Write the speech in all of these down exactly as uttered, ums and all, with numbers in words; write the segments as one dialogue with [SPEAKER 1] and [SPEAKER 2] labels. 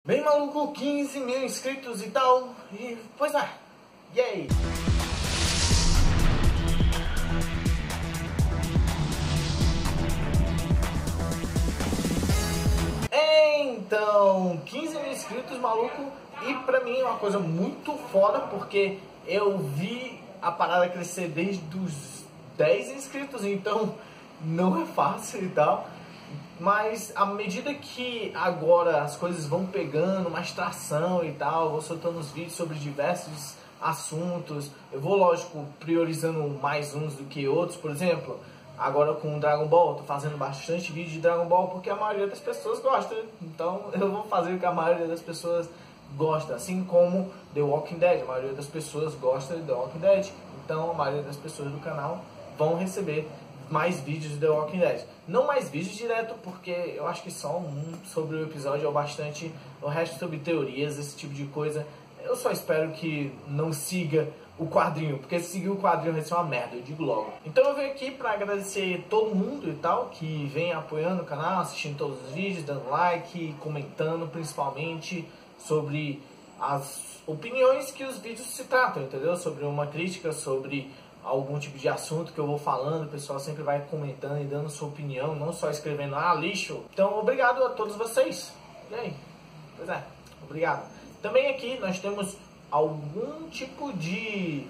[SPEAKER 1] Bem maluco, quinze mil inscritos e tal. E pois é. E aí? Então, quinze mil inscritos, maluco. E pra mim é uma coisa muito foda, porque eu vi a parada crescer desde os dez inscritos, então não é fácil e tal. Mas à medida que agora as coisas vão pegando mais tração e tal, vou soltando os vídeos sobre diversos assuntos, eu vou, lógico, priorizando mais uns do que outros. Por exemplo, agora com Dragon Ball, tô fazendo bastante vídeo de Dragon Ball porque a maioria das pessoas gosta, então eu vou fazer o que a maioria das pessoas gosta, assim como The Walking Dead, a maioria das pessoas gosta de The Walking Dead, então a maioria das pessoas do canal vão receber mais vídeos de The Walking Dead. Não mais vídeos direto, porque eu acho que só um sobre o episódio é bastante, o resto sobre teorias, esse tipo de coisa. Eu só espero que não siga o quadrinho, porque se seguir o quadrinho vai ser uma merda, eu digo logo. Então eu venho aqui pra agradecer todo mundo e tal, que vem apoiando o canal, assistindo todos os vídeos, dando like, comentando principalmente sobre as opiniões que os vídeos se tratam, entendeu? Sobre uma crítica, sobre algum tipo de assunto que eu vou falando, o pessoal sempre vai comentando e dando sua opinião, não só escrevendo, ah, lixo. Então, obrigado a todos vocês. E aí? Pois é, obrigado. Também aqui nós temos algum tipo de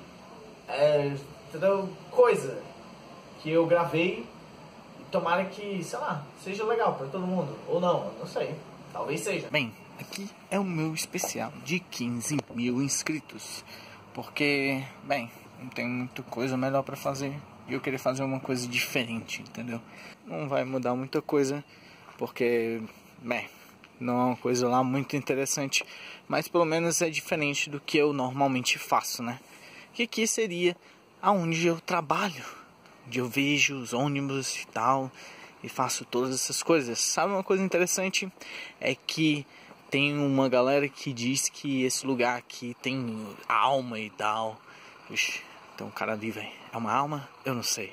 [SPEAKER 1] é, entendeu? Coisa que eu gravei e tomara que, sei lá, seja legal para todo mundo. Ou não, não sei. Talvez seja.
[SPEAKER 2] Bem, aqui é o meu especial de quinze mil inscritos. Porque, bem, não tem muita coisa melhor pra fazer e eu queria fazer uma coisa diferente, entendeu? Não vai mudar muita coisa, porque, bem, não é uma coisa lá muito interessante, mas pelo menos é diferente do que eu normalmente faço, né? Que aqui seria aonde eu trabalho, onde eu vejo os ônibus e tal, e faço todas essas coisas. Sabe uma coisa interessante? É que tem uma galera que diz que esse lugar aqui tem alma e tal. Puxa, então o cara ali, velho, é uma alma? Eu não sei.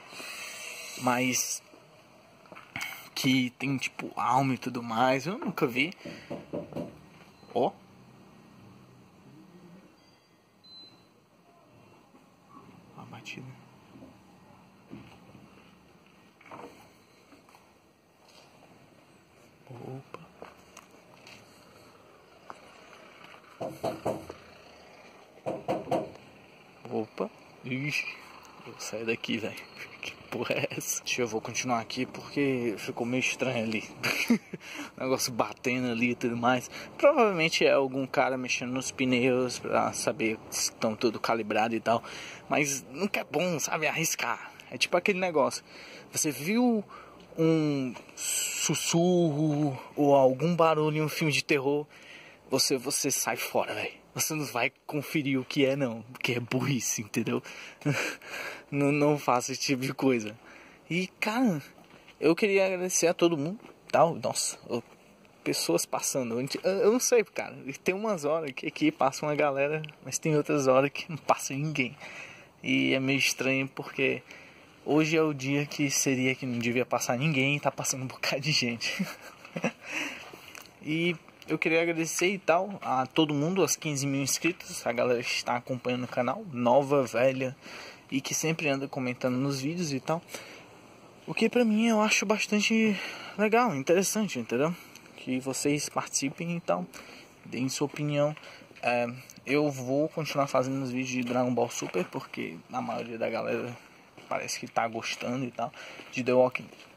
[SPEAKER 2] Mas que tem tipo alma e tudo mais, eu nunca vi. Ó. A batida. Opa. Opa. Ixi. Eu saio daqui, velho. Que porra é essa? Deixa eu vou continuar aqui porque ficou meio estranho ali. O negócio batendo ali e tudo mais. Provavelmente é algum cara mexendo nos pneus pra saber se estão tudo calibrado e tal. Mas nunca é bom, sabe? Arriscar. É tipo aquele negócio. Você viu um sussurro ou algum barulho em um filme de terror, você, você sai fora, velho. Você não vai conferir o que é, não. Porque é burrice, entendeu? não, não faça esse tipo de coisa. E, cara, eu queria agradecer a todo mundo. Tal. Nossa, pessoas passando. Eu não sei, cara. Tem umas horas que aqui passa uma galera, mas tem outras horas que não passa ninguém. E é meio estranho porque hoje é o dia que seria que não devia passar ninguém e tá passando um bocado de gente. E eu queria agradecer e tal a todo mundo, aos quinze mil inscritos, a galera que está acompanhando o canal, nova, velha, e que sempre anda comentando nos vídeos e tal. O que pra mim eu acho bastante legal, interessante, entendeu? Que vocês participem e tal, deem sua opinião. É, eu vou continuar fazendo os vídeos de Dragon Ball Super, porque a maioria da galera parece que tá gostando e tal. De The Walking